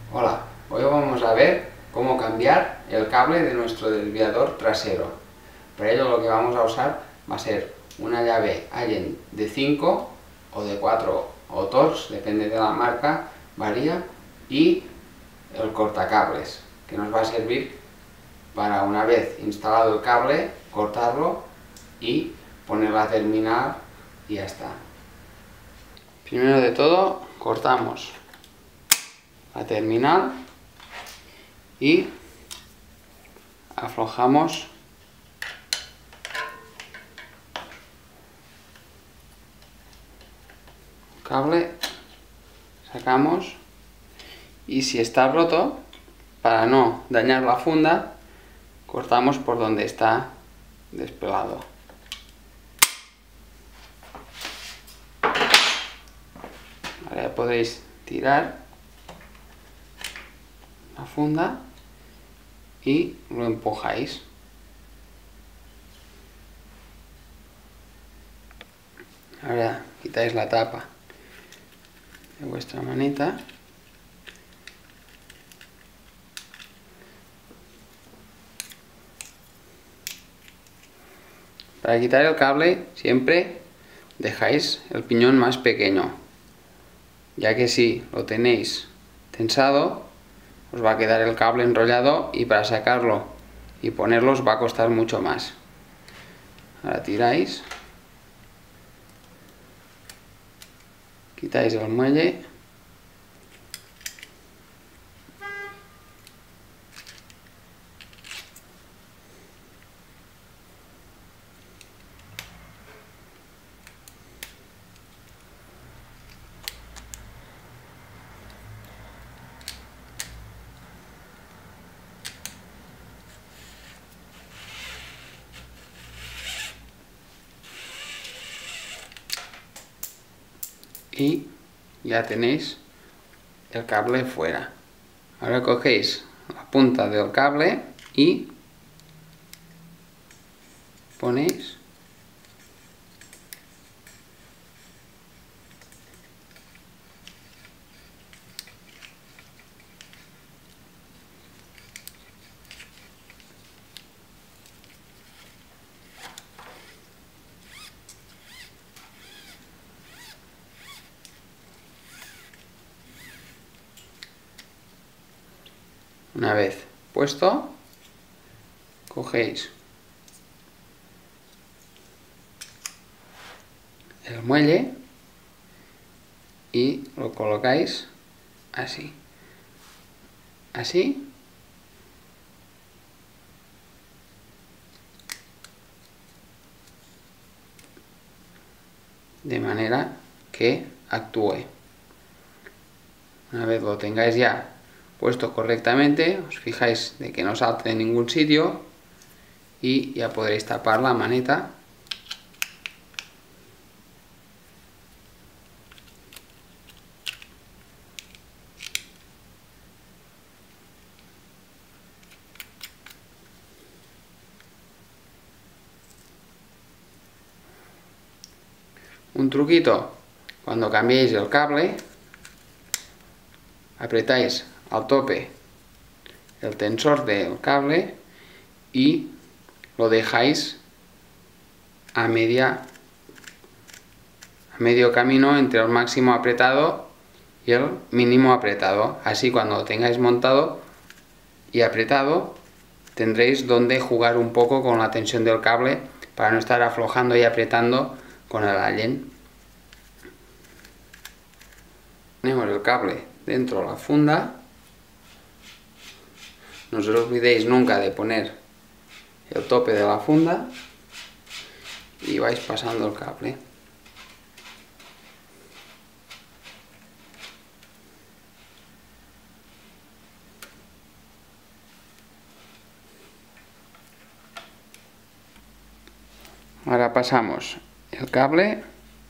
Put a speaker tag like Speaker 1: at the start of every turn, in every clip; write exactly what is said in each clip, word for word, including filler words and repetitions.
Speaker 1: Hola, hoy vamos a ver cómo cambiar el cable de nuestro desviador trasero. Para ello lo que vamos a usar va a ser una llave Allen de cinco o de cuatro o Torx, depende de la marca, varía, y el cortacables, que nos va a servir para, una vez instalado el cable, cortarlo y poner la terminal y ya está. Primero de todo cortamos la terminal y aflojamos el cable, sacamos, y si está roto, para no dañar la funda, cortamos por donde está despegado. Ahora ya podéis tirar la funda y lo empujáis. Ahora quitáis la tapa de vuestra maneta para quitar el cable. Siempre dejáis el piñón más pequeño, ya que si lo tenéis tensado os va a quedar el cable enrollado y para sacarlo y ponerlo os va a costar mucho más. Ahora tiráis, quitáis el muelle y ya tenéis el cable fuera. Ahora cogéis la punta del cable y ponéis una vez puesto, cogéis el muelle y lo colocáis así, así, de manera que actúe. Una vez lo tengáis ya puesto correctamente, os fijáis de que no salte en ningún sitio y ya podréis tapar la maneta . Un truquito: cuando cambiéis el cable, apretáis al tope el tensor del cable y lo dejáis a media a medio camino entre el máximo apretado y el mínimo apretado. Así, cuando lo tengáis montado y apretado, tendréis donde jugar un poco con la tensión del cable para no estar aflojando y apretando con el Allen. Ponemos el cable dentro de la funda. No os olvidéis nunca de poner el tope de la funda y vais pasando el cable. Ahora pasamos el cable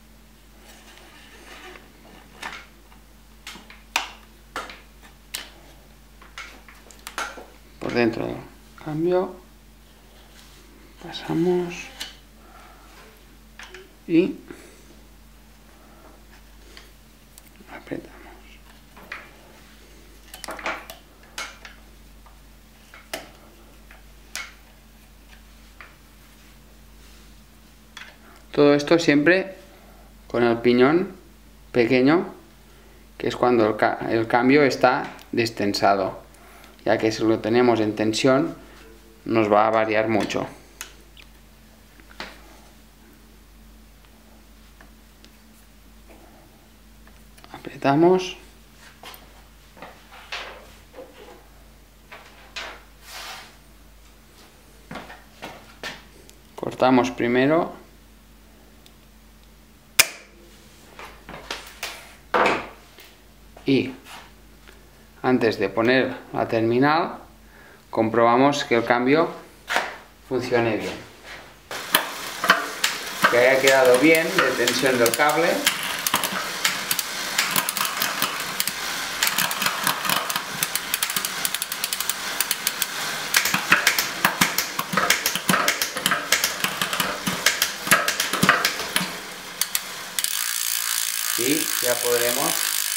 Speaker 1: por dentro del cambio, pasamos y apretamos. Todo esto siempre con el piñón pequeño, que es cuando el, ca el cambio está destensado, ya que si lo tenemos en tensión nos va a variar mucho. Apretamos. Cortamos primero. Y antes de poner la terminal, comprobamos que el cambio funcione bien. Que haya quedado bien de tensión del cable. Y ya podremos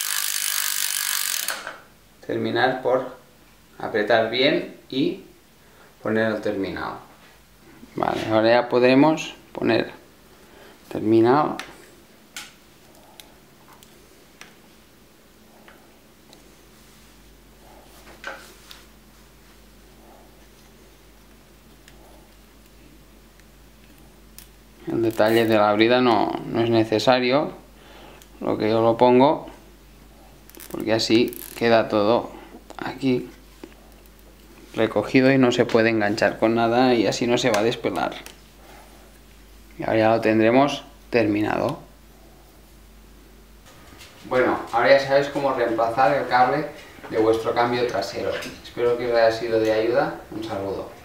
Speaker 1: terminar por apretar bien y poner el terminal. Vale, ahora ya podremos poner terminal. El detalle de la brida no, no es necesario, lo que yo lo pongo, porque así queda todo aquí recogido y no se puede enganchar con nada y así no se va a despelar. Y ahora ya lo tendremos terminado. Bueno, ahora ya sabéis cómo reemplazar el cable de vuestro cambio trasero. Espero que os haya sido de ayuda. Un saludo.